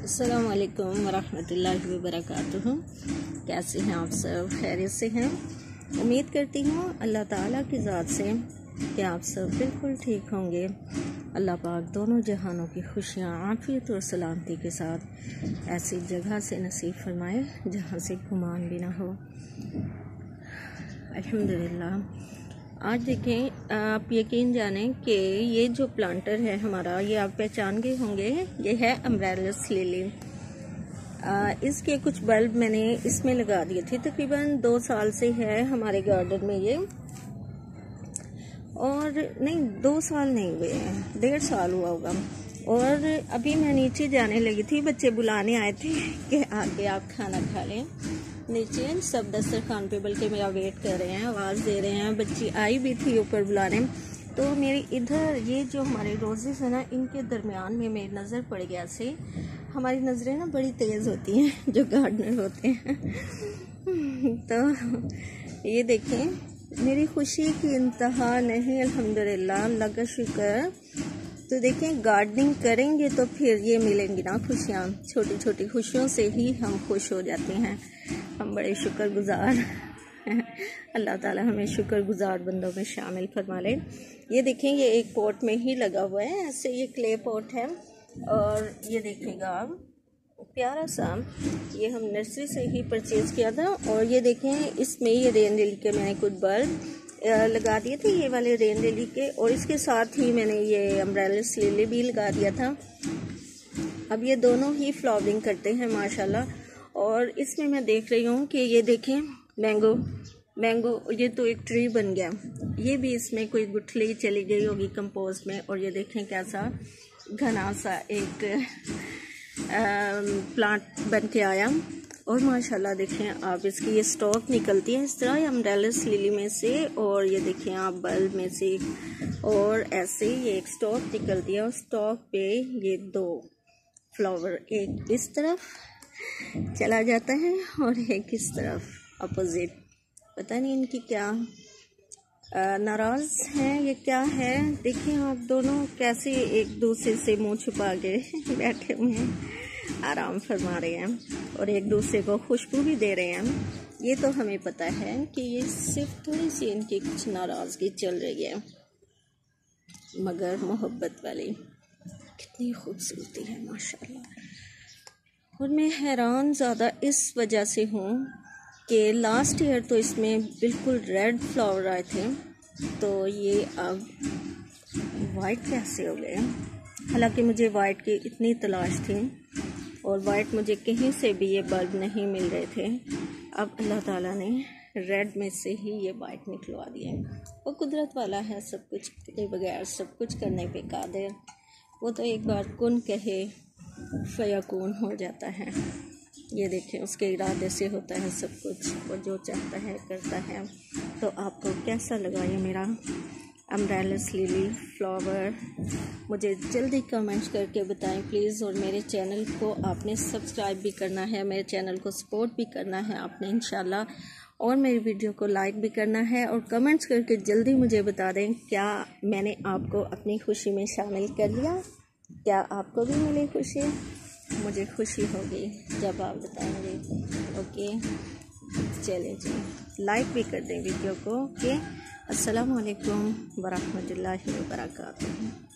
अस्सलामु अलैकुम वरहमतुल्लाहि वबरकातुहू। कैसे हैं आप सब? खैरियत से हैं? उम्मीद करती हूँ अल्लाह ताला की ज़ात से कि आप सब बिल्कुल ठीक होंगे। अल्लाह पाक दोनों जहानों की खुशियाँ आफियत और सलामती के साथ ऐसी जगह से नसीब फरमाए जहाँ से गुमान भी ना हो। अल्हम्दुलिल्लाह। आज देखें, आप यकीन जानें कि ये जो प्लांटर है हमारा, ये आप पहचान गए होंगे, ये है अम्ब्रेलस लिली। इसके कुछ बल्ब मैंने इसमें लगा दिए थे। तकरीबन 2 साल से है हमारे गार्डन में ये, और नहीं 2 साल नहीं हुए हैं, 1.5 साल हुआ होगा। और अभी मैं नीचे जाने लगी थी, बच्चे बुलाने आए थे कि आके आप खाना खा लें। नीचे सब दस्तरखान पे बल्कि मेरा वेट कर रहे हैं, आवाज़ दे रहे हैं। बच्ची आई भी थी ऊपर बुलाने, तो मेरी इधर ये जो हमारे रोजेस है ना, इनके दरमियान में मेरी नज़र पड़ गया से। हमारी नज़रें ना बड़ी तेज़ होती हैं जो गार्डनर होते हैं। तो ये देखें, मेरी खुशी की इंतहा नहीं, अल्हम्दुलिल्लाह, अल्लाह का शुक्र। तो देखें, गार्डनिंग करेंगे तो फिर ये मिलेंगी ना खुशियाँ। छोटी छोटी खुशियों से ही हम खुश हो जाते हैं। हम बड़े शुक्रगुजार अल्लाह ताला हमें शुक्रगुजार बंदों में शामिल फरमा ले। ये देखें, ये एक पॉट में ही लगा हुआ है, ऐसे ये क्ले पॉट है। और ये देखिएगा आप, प्यारा सा, ये हम नर्सरी से ही परचेज़ किया था। और ये देखें, इसमें ये रेन लिली के मैंने कुछ बल्ब लगा दिए थे, ये वाले रेन लिली के, और इसके साथ ही मैंने ये अम्ब्रेलस लिली भी लगा दिया था। अब ये दोनों ही फ्लावरिंग करते हैं माशाल्लाह। और इसमें मैं देख रही हूँ कि ये देखें, मैंगो, ये तो एक ट्री बन गया। ये भी इसमें कोई गुठली चली गई होगी कंपोस्ट में। और ये देखें कैसा घना सा एक प्लांट बन के आया। और माशाल्लाह देखें आप, इसकी ये स्टॉक निकलती है इस तरह अम्ब्रेलस लिली में से, और ये देखें आप बल्ब में से, और ऐसे ये एक स्टॉक निकलती है। और स्टॉक पे ये 2 फ्लावर, एक इस तरफ चला जाता है और एक इस तरफ अपोजिट। पता नहीं इनकी क्या नाराज हैं, ये क्या है। देखिए आप, दोनों कैसे एक दूसरे से मुंह छुपा के बैठे हुए हैं, आराम फरमा रहे हैं और एक दूसरे को खुशबू भी दे रहे हैं। ये तो हमें पता है कि ये सिर्फ थोड़ी सी इनकी कुछ नाराज़गी चल रही है, मगर मोहब्बत वाली। कितनी खूबसूरती है माशाल्लाह। और मैं हैरान ज़्यादा इस वजह से हूँ कि लास्ट ईयर तो इसमें बिल्कुल रेड फ्लावर आए थे, तो ये अब वाइट कैसे हो गए। हालांकि मुझे वाइट की इतनी तलाश थी, और वाइट मुझे कहीं से भी ये बल्ब नहीं मिल रहे थे। अब अल्लाह ताला ने रेड में से ही ये वाइट निकलवा दिए। वो कुदरत वाला है, सब कुछ के बगैर सब कुछ करने पे कादिर। वो तो एक बार कुन कहे फयकून हो जाता है। ये देखें, उसके इरादे से होता है सब कुछ, और जो चाहता है करता है। तो आपको कैसा लगा ये मेरा अम्ब्रेलस लिली फ्लावर? मुझे जल्दी कमेंट्स करके बताएं प्लीज़। और मेरे चैनल को आपने सब्सक्राइब भी करना है, मेरे चैनल को सपोर्ट भी करना है आपने इंशाल्लाह, और मेरी वीडियो को लाइक भी करना है। और कमेंट्स करके जल्दी मुझे बता दें, क्या मैंने आपको अपनी खुशी में शामिल कर लिया? क्या आपको भी मिली खुशी? मुझे खुशी होगी जब आप बताएंगे। ओके, चलें जी, लाइक भी कर दें वीडियो को। ओके, अस्सलामु अलैकुम वरहमतुल्लाहि वबरकातुहू।